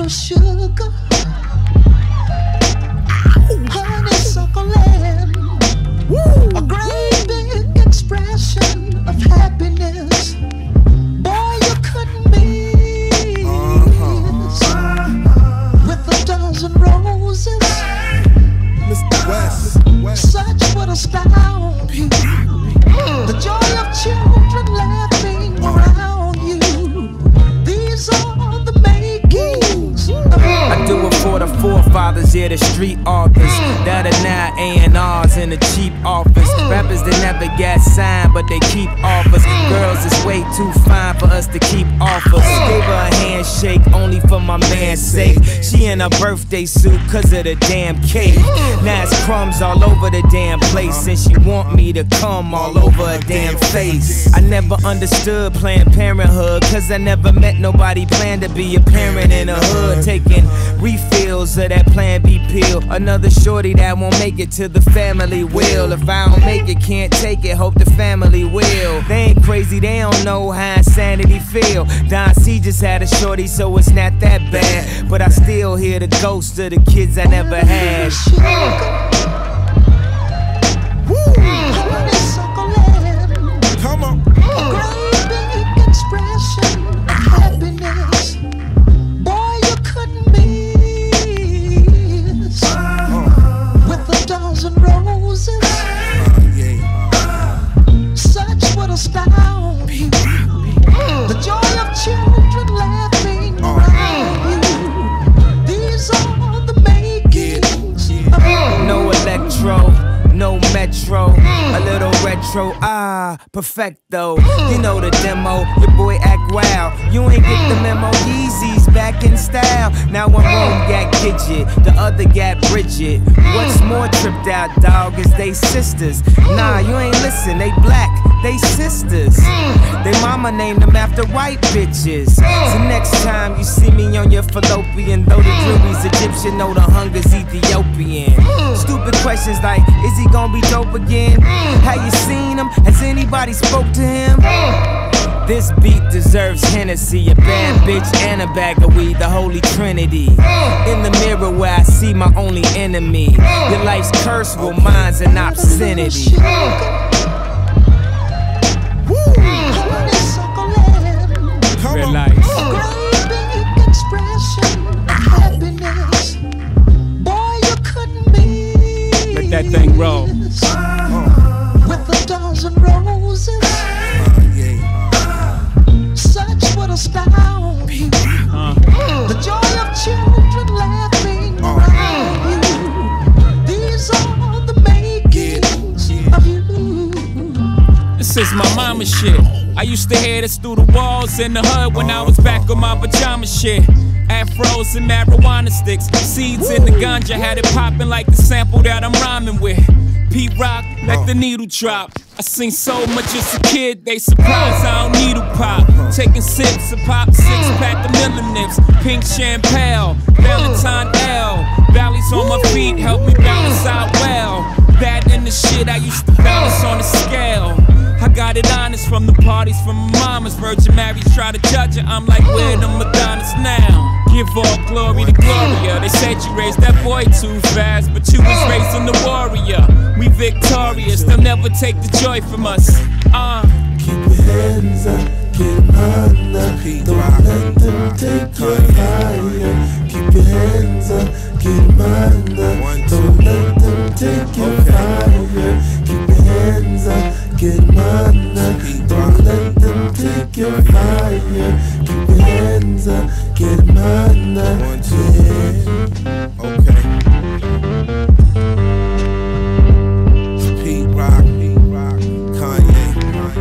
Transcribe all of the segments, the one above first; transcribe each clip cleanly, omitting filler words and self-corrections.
your sugar, honeysuckle land, a great big expression of happiness. Boy, you couldn't miss with a dozen roses. Mr. West, such would astound you. The joy of children laughing around you. These are the makings. I do it for the forefathers, yeah, the street authors that are now A&Rs in the cheap office. Rappers that never got signed, but they keep offers. Girls is way too fine for us to keep offers. Gave her a handshake only for my man's sake. She in a birthday suit cause of the damn cake. Now it's crumbs all over the damn place, and she want me to come all over her damn face. I never understood Planned Parenthood, cause I never met nobody planned to be a parent in a hood. Taking refills of that Plan B pill. Another shorty that won't make it to the family will. If I don't make it, can't take it, hope the family will. They ain't crazy, they don't know how insanity feel. Don C just had a shorty, so it's not that bad. But I still hear the ghost of the kids I never had. come on. A great big expression of happiness. Boy, you couldn't miss with a dozen roses. Such would astound you. The joy of children laughing around you. These are the makings of No electro, no metro, a little retro, perfecto. You know the demo, your boy act wild. You ain't get the memo, Yeezys back in style. Now one room got Gidget, the other got Bridget. What's more tripped out, dog, is they sisters. Nah, you ain't listen, they black, they sisters. They mama named them after white bitches. So next time you see me on your fallopian, though the jury's Egyptian, know the hunger's Ethiopian. Stupid questions like, is he gonna be dope again? Have you seen him? Has anybody spoke to him? This beat deserves Hennessy, a bad bitch and a bag of weed, the holy trinity. In the mirror where I see my only enemy. Your life's cursed, well mine's an obscenity. Red lights. A great big expression of happiness. Boy, you couldn't miss. Let that thing roll. With a dozen roses. Such would astound you. The joy of children laughing around you. These are the makings of you. This is my mama shit. I used to hear this through the walls in the hood when I was back on my pajama shit. Afros and marijuana sticks, seeds in the ganja, had it popping like the sample that I'm rhyming with. P-Rock, let the needle drop. I seen so much as a kid, they surprised I don't needle pop. Taking sips of pop, 6-pack of Miller Nips, pink champagne, Valentine L. Valleys on my feet help me balance out well. That and the shit I used to balance on the scale. I got it honest from the parties from my mama's. Virgin Marys try to judge her, I'm like, where the Madonnas now? Give all glory to Gloria. They said you raised that boy too fast, but you was raising the warrior. We victorious, they'll never take the joy from us. Keep your hands up, get mine up. Don't let them take your fire. Keep your hands up, get mine up. Don't let them take your fire. Keep your hands up, get mine up. Don't let them take your fire. Keep your hands up, get mine up. Yeah. Okay. It's Pete Rock, Kanye.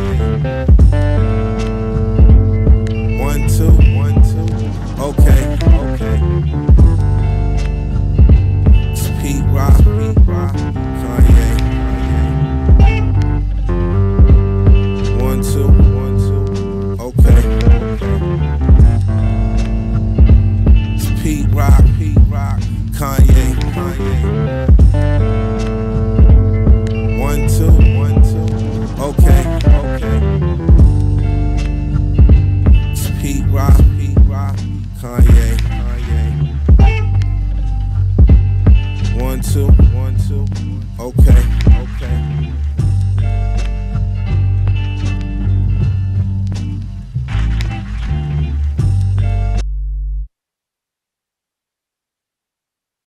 1, 2. Okay. It's Pete Rock, Kanye. 1, 2. Okay. It's Pete Rock, Kanye. 1, 2. Okay. It's Pete Rock, Kanye. 2, 1, 2. Okay.